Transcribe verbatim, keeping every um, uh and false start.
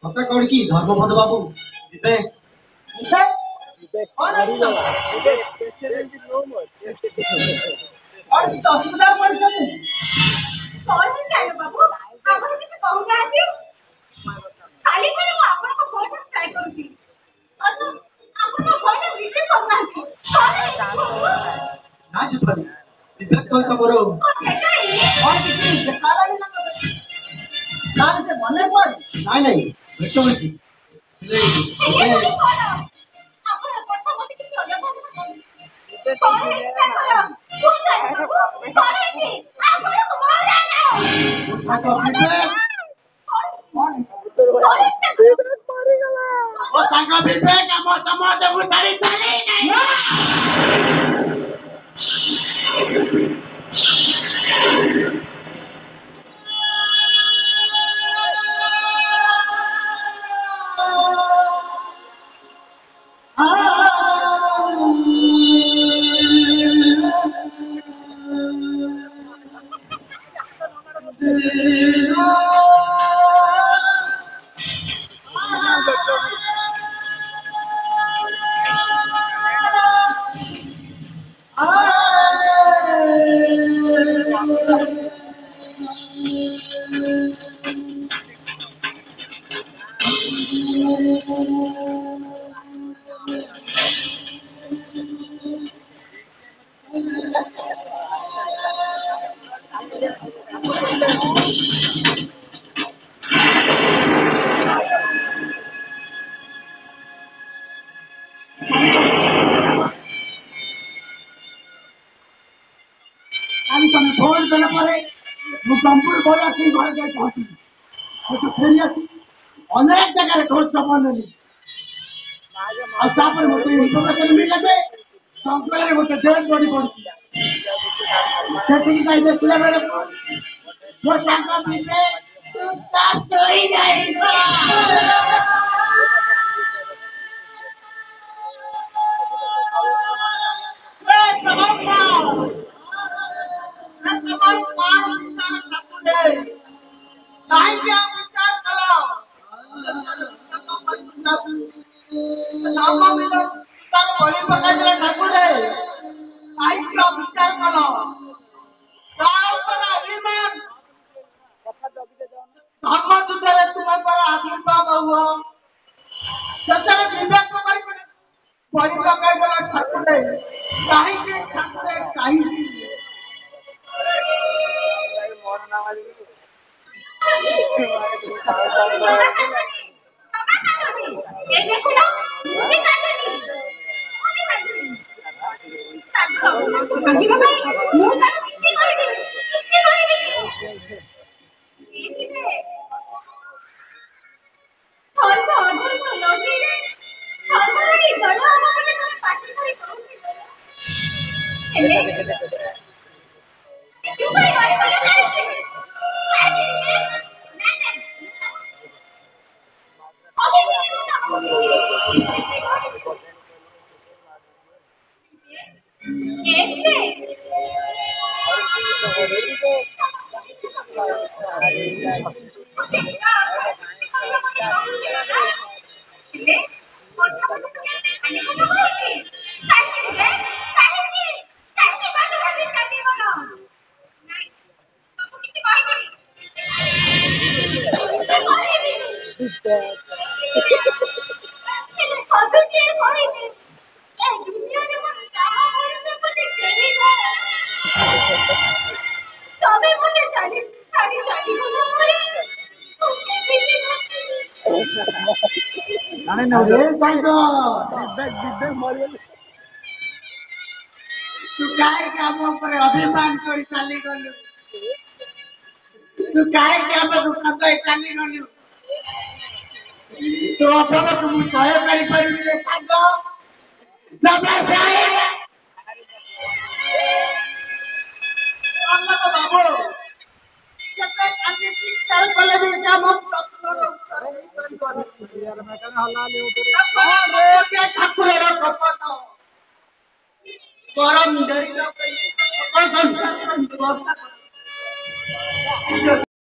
କଥା କଣ କି ଧର୍ମପଦ ବାବୁ ଯିବେ ଯିବେ କଣ ଅସୁବିଧା ପଡିଛନ୍ତି କଣ ଚାଲ ବାବୁ ଆପଣ କିଛି କହୁନାହାନ୍ତି ଖାଲି ଖାଲି ମୁଁ ଆପଣଙ୍କ ଫୋନ୍ ଟ୍ରାଏ କରୁଛି ଆପଣଙ୍କ ଫୋନ୍ ରିସିଭ୍ କରୁନାହାନ୍ତି ନା ଯିବନି ବିବେକ ସହିତ ମୋର କଣ କିଛି ଦେଖାହେଲାନି ନା ତାହେଲେ ସେ ମନେ ପଡେ ନାଇଁ ନାଇଁ ଭେଟ ହୋଇଛି ଓ ସାଙ୍ଗ ବିବେକ ଆମ ସମାଜକୁ ଛାଡ଼ି ଚାଲି ତମେ ଫୋନ କଲା ପରେ ମୁଁ ତମ୍ପୁର ଭଲ ଆସି ଘରେ ଯାଇ ପହଞ୍ଚିଲି ସେଠୁ ଫେରି ଆସି ଅନେକ ଜାଗାରେ ଖୋଜ ଖବର ନେଲି ଆଉ ତାପରେ ମୋତେ ଇନଫର୍ମେସନ ମିଳିଲା ଯେ ଜଙ୍ଗଲରେ ଗୋଟେ ଡେଡ୍ ବଡି ପଡୁଛି ସେଠିକି ଯାଇ ଦେଖିଲା ବେଳକୁ ମୋ ସାଙ୍ଗ ପିଲେ ଶୋଇ ଯାଇଛ धर्म युद्धରେ ତୁମଙ୍କର ଆବିର୍ଭାବ ହୁଅ ସେଥିରେ ବିବେକ ବଳି ପକାଇଦେଲା ଠାକୁରେ କାହିଁକି ଠାକୁରେ କାହିଁକି तू काहे काम पर अभिमान कर चली गलु तू काहे काम दुख कर चली गलु तो अपन को सहाय करि परिबे साग जब से अल्लाह तो बाबू केते कांदी चल बोले भी काम प्रश्न उत्तर नहीं कर यार मैं कहना हल्ला ले उतरे रे के ठाकुर रो कपट गरम डरी न